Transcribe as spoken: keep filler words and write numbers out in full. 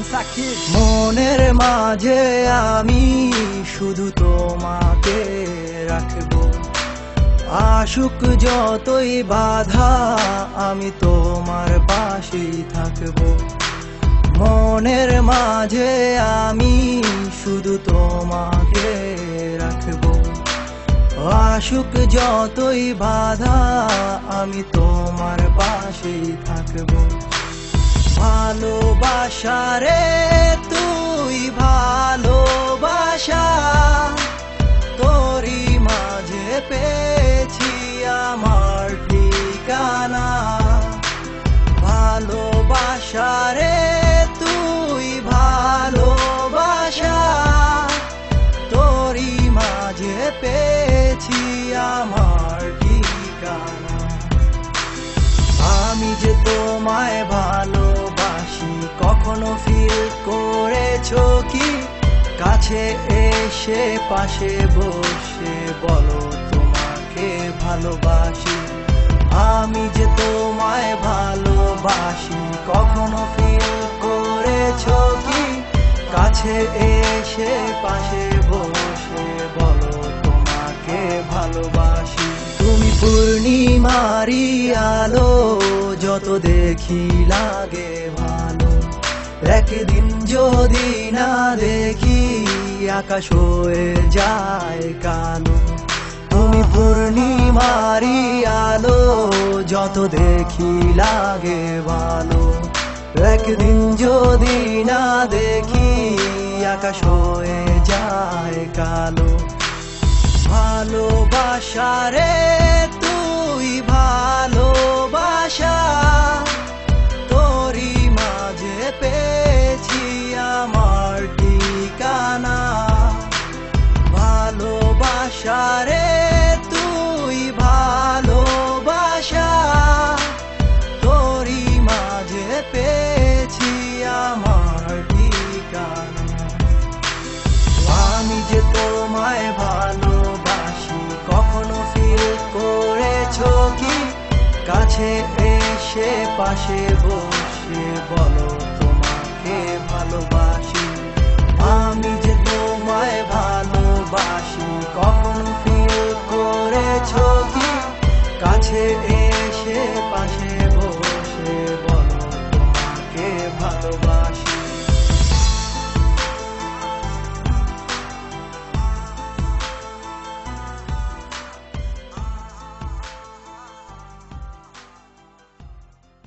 সাকিব। মনের মাঝে আমি শুধু তোমাকে রাখবো, আসুক যতই বাধা আমি তোমার পাশেই থাকবো। মনের মাঝে আমি শুধু তোমাকে রাখবো, আসুক যতই বাধা আমি তোমার পাশেই থাকবো। ভালোবাসা রে তুই ভালোবাসা, তোরই মাঝে পেয়েছি আমার ঠিকানা। ভালোবাসা রে তুই ভালোবাসা, তোরই মাঝে পেয়েছি আমার ঠিকানা। আমি যে তোমায় ভালোবাসি কখনো ফিল করেছো কি? কাছে এসে পাশে বসে বলো তোমাকে ভালোবাসি। আমি যে তোমায় ভালোবাসি কখনো ফিল করেছো কি? কাছে এসে পাশে বসে বলো তোমাকে ভালোবাসি। তুমি পূর্ণিমারি আলো, যত দেখি লাগে ভালো। একদিন যদি না দেখি আকাশ হয়ে যায় কালো। তুমি পূর্ণিমারি আলো, যত দেখি লাগে ভালো। একদিন যদি না দেখি আকাশ হয়ে যায় কালো। ভালোবাসা রে তুই ভালোবাসা, তোরই মাঝে পেয়েছি আমার ঠিকানা। ভালোবাসা রে তুই ভালোবাসা, তোরই মাঝে পেয়েছি আমার ঠিকানা। আমি যে তোমায় ভালোবাসি কখনো ফিল করেছো কি? কাছে এসে পাশে বসে বলো তোমাকে ভালোবাসি। আমি যে তোমায় ভালোবাসি কখনো ফিল করেছো কি? কাছে এসে পাশে